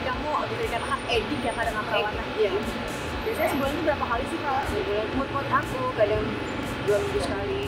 kamu bisa dikatakan edik ya kadang perawatan. Iya. Biasanya sebulan itu berapa kali sih kalau Sebulan mood aku kadang 2 minggu sekali.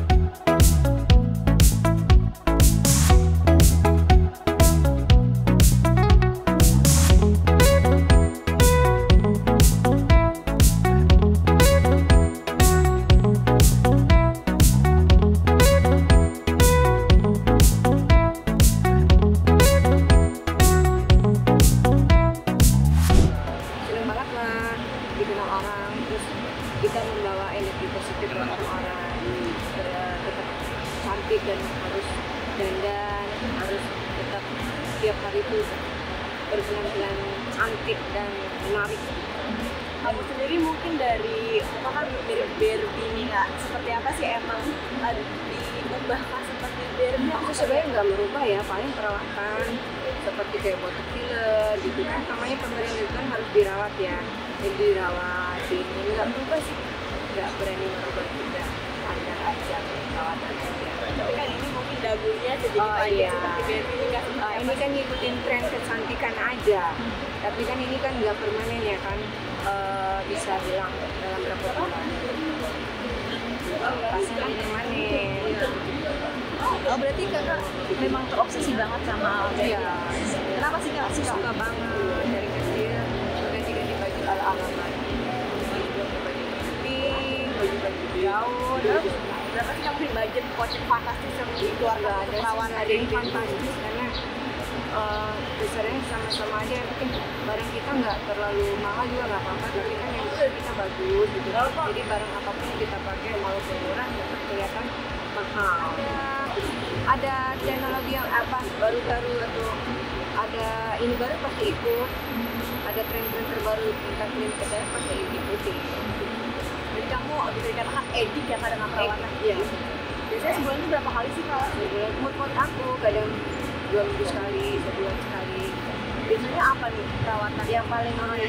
Dikenal orang, terus kita membawa energi positif buat orang-orang, tetap cantik dan harus dandan, harus tetap tiap hari itu berpenampilan cantik dan menarik. kamu sendiri mungkin dari apa kan mirip Barbie nih kak, seperti apa sih emang diubahkah seperti Barbie? Aku sebenarnya nggak merubah ya, paling perawatan seperti kayak botox filler gitu kan, namanya pemberian itu kan harus dirawat ya, jadi dirawat ini nggak berubah sih, nggak berani merubah juga, standar aja perawatan aja. Tapi kan ini mungkin dagunya sedikit panjang Iya. seperti Barbie ini kan. Ini kan ngikutin tren kecantikan aja, tapi kan ini kan nggak permanen ya kan, bisa bilang dalam berapa bulan pasti manen. Oh berarti kakak memang terobsesi banget sama Barbie. Iya. Kenapa sih kak Suka banget dari kecil ganti-ganti baju ala-ala lagi, baju pink, baju-baju gaun. Berapa sih yang budget kocek fantastis yang di keluarga ada Perawatan ada yang fantastis karena besarnya sama-sama aja, yang penting barang kita nggak terlalu mahal juga nggak apa-apa, tapi kan yang penting kita bagus gitu. Jadi barang apapun yang kita pakai walaupun murah tetap kelihatan mahal. Ada teknologi yang apa baru-baru atau ada ini baru pasti ikut, ada tren-tren terbaru tentang klinik kesehatan pasti ikuti. Jadi kamu bisa dikatakan edik ya kadang perawatan. Iya. Biasanya sebulan itu berapa kali sih kalau Sebulan mood aku kadang 2 minggu sekali, sebulan sekali. biasanya apa nih perawatan Yang paling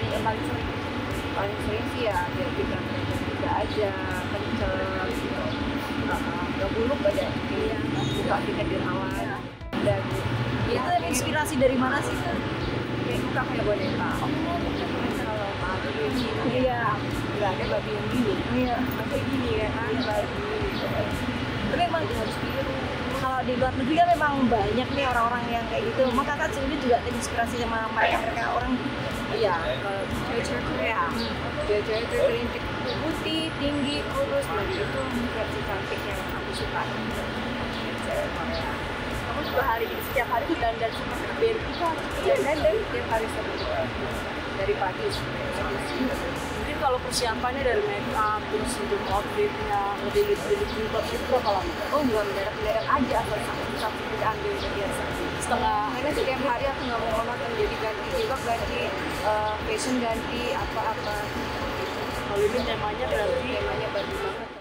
paling sering sih ya biar kita juga aja kenceng gitu, nggak buluk aja, iya, muka kita dirawat dan itu inspirasi dari mana sih kak? kayak muka kayak boneka. Kalau Barbie iya nggak ada Barbie yang gini, Iya. kayak gini ya kan Barbie gitu. Tapi emang Harus biru. kalau di luar negeri kan memang banyak nih orang-orang yang kayak gitu. Maka kakak sendiri juga terinspirasi sama mereka orang. Iya, kalau cewek-cewek Korea, cewek-cewek Korea putih, tinggi, kurus, nah itu versi cantik yang aku suka. Cewek Korea. Kamu juga setiap hari tuh dandan seperti Barbie kan? Dan tiap hari dari pagi sampai siang. Mungkin kalau persiapannya dari make up, terus untuk outfitnya, lebih jilbab itu berapa lama? Oh enggak, mendadak aja asal satu diambil udah biasa. Setengah. Karena setiap hari aku nggak mau monoton, jadi ganti jilbab, ganti fashion, ganti apa-apa. Kalau ini temanya berarti Temanya baru banget.